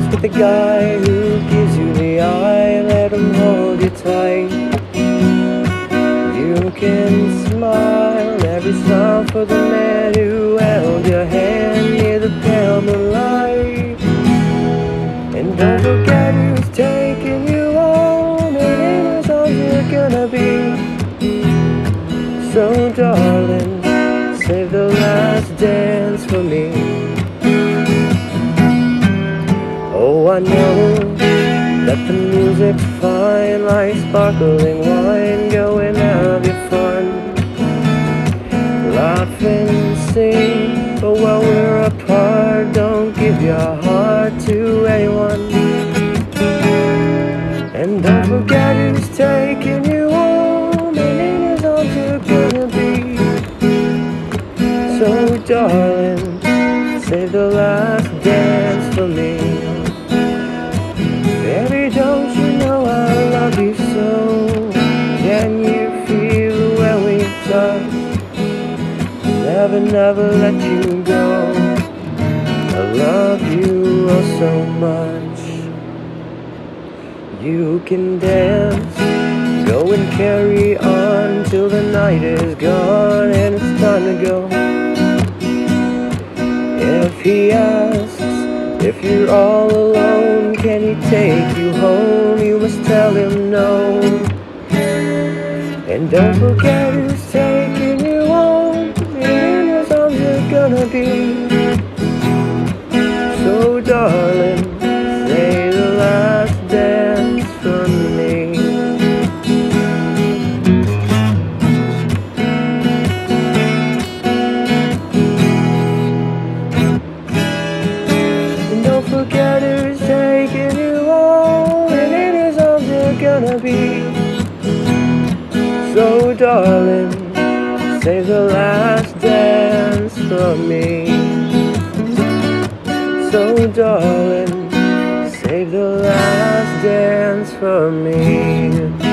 with the guy who gives you the eye. Let him hold you tight. You can smile, every smile for the man who held your hand near the pale moonlight. And don't forget who's taking you home, and in his arms you're gonna be. So darling, save the last dance for me. Oh, I know that the music's fine, like sparkling wine. Go and have your fun, laugh and sing. But while we're apart, don't give your heart to anyone. And don't forget who's taking you home, and in his arms you're gonna be. So darling, save the last dance for me. Baby, don't you know I love you so? Can you feel when we touch? Never, never let you go. I love you oh so much. You can dance, go and carry on till the night is gone and it's time to go. If he asks if you're all alone, can he take you home? You must tell him no. And don't forget who's taking you home, and in his arms you're gonna be. So darling, say the last dance for me. Don't forget who's taking you home, and in his arms you're gonna be. So darling, save the last dance for me. So darling, save the last dance for me.